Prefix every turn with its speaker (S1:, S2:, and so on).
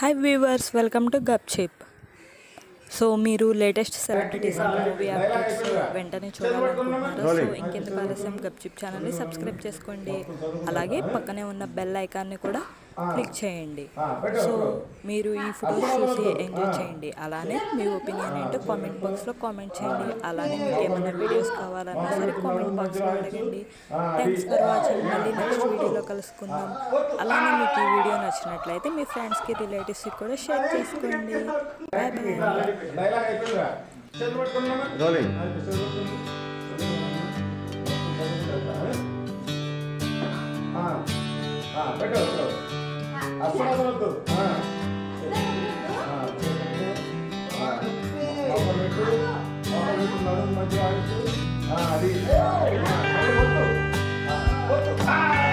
S1: Hi viewers, welcome to Gupchup. So మీరు latest celebrities and movie updates వెంటనే చూడాలనుకుంటున్నారు. So ఇంకెందుకు ఆలస్యం, గప్చిప్ ఛానల్ని సబ్స్క్రైబ్ చేసుకోండి. అలాగే పక్కనే ఉన్న బెల్ ఐకాన్ని కూడా క్లిక్ చేయండి. సో మీరు ఈ ఫొటోస్ చూసి ఎంజాయ్ చేయండి. అలానే మీ ఒపీనియన్ ఏంటో కామెంట్ బాక్స్లో కామెంట్ చేయండి. అలానే మీకు ఏమైనా వీడియోస్ కావాలన్నా సరే కామెంట్ బాక్స్లో అడగండి. Thanks for watching. మళ్ళీ నెక్స్ట్ వీడియోలో కలుసుకుందాం. అలానే మీకు ఈ వీడియో నచ్చినట్లయితే మీ ఫ్రెండ్స్కి, రిలేటివ్స్కి కూడా షేర్ చేసుకోండి. Bye
S2: bye. అసలు మంచిగా అది